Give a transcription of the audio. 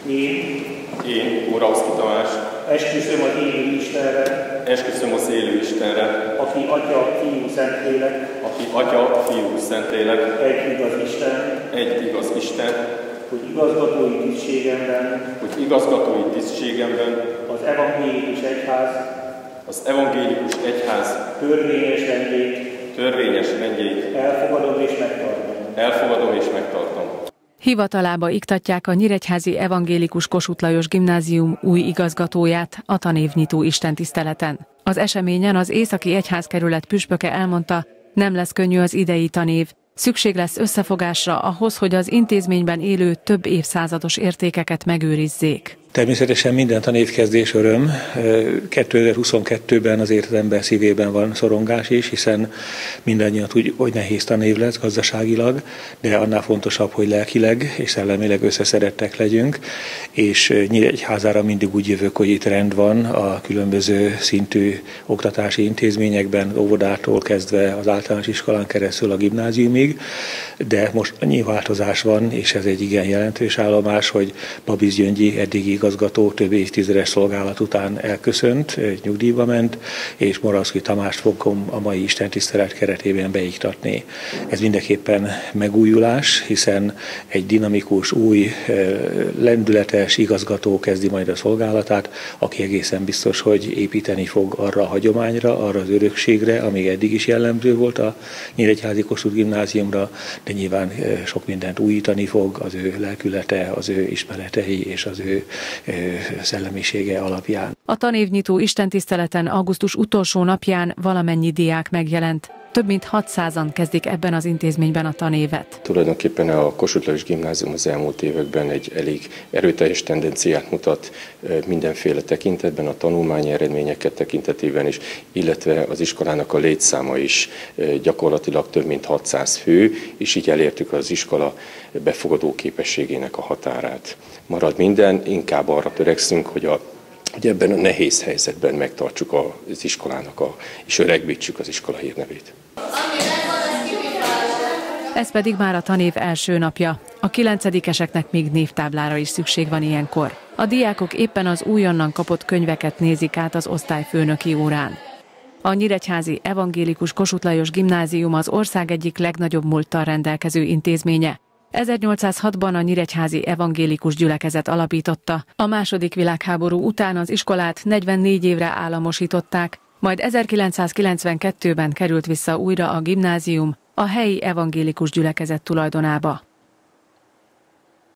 Én, Moravszky Tamás, esküszöm az élő Istenre, aki Atya, Fiú, Szentlélek, egy igaz Isten, hogy igazgatói tisztségemben az evangélikus egyház törvényes rendjét elfogadom és megtartom. Hivatalába iktatják a Nyíregyházi Evangélikus Kossuth Lajos Gimnázium új igazgatóját a tanévnyitó istentiszteleten. Az eseményen az Északi Egyházkerület püspöke elmondta, nem lesz könnyű az idei tanév. Szükség lesz összefogásra ahhoz, hogy az intézményben élő több évszázados értékeket megőrizzék. Természetesen minden tanévkezdés öröm. 2022-ben azért az ember szívében van szorongás is, hiszen mindannyian tudjuk, hogy nehéz tanév lesz gazdaságilag, de annál fontosabb, hogy lelkileg és szellemileg összeszerettek legyünk, és Nyíregyházára mindig úgy jövök, hogy itt rend van a különböző szintű oktatási intézményekben, óvodától kezdve az általános iskolán keresztül a gimnáziumig, de most annyi változás van, és ez egy igen jelentős állomás, hogy Babisz Gyöngyi eddigi igazgató több évtizedes szolgálat után elköszönt, nyugdíjba ment, és Moravszky Tamást fogom a mai istentisztelet keretében beiktatni. Ez mindenképpen megújulás, hiszen egy dinamikus, új, lendületes igazgató kezdi majd a szolgálatát, aki egészen biztos, hogy építeni fog arra a hagyományra, arra az örökségre, ami eddig is jellemző volt a Nyíregyházi Kossuth Gimnáziumra, de nyilván sok mindent újítani fog, az ő lelkülete, az ő ismeretei és az ő szellemisége alapján. A tanévnyitó istentiszteleten augusztus utolsó napján valamennyi diák megjelent. Több mint 600-an kezdik ebben az intézményben a tanévet. Tulajdonképpen a Kossuth Lajos Gimnázium az elmúlt években egy elég erőteljes tendenciát mutat mindenféle tekintetben, a tanulmányi eredményeket tekintetében is, illetve az iskolának a létszáma is gyakorlatilag több mint 600 fő, és így elértük az iskola befogadó képességének a határát. Marad minden, inkább arra törekszünk, hogy ebben a nehéz helyzetben megtartsuk az iskolának, és öregbítsük az iskola hírnevét. Ez pedig már a tanév első napja. A 9-eseknek még névtáblára is szükség van ilyenkor. A diákok éppen az újonnan kapott könyveket nézik át az osztályfőnöki órán. A Nyíregyházi Evangélikus Kossuth Lajos Gimnázium az ország egyik legnagyobb múlttal rendelkező intézménye. 1806-ban a Nyíregyházi Evangélikus Gyülekezet alapította. A II. Világháború után az iskolát 44 évre államosították, majd 1992-ben került vissza újra a gimnázium a helyi evangélikus gyülekezet tulajdonába.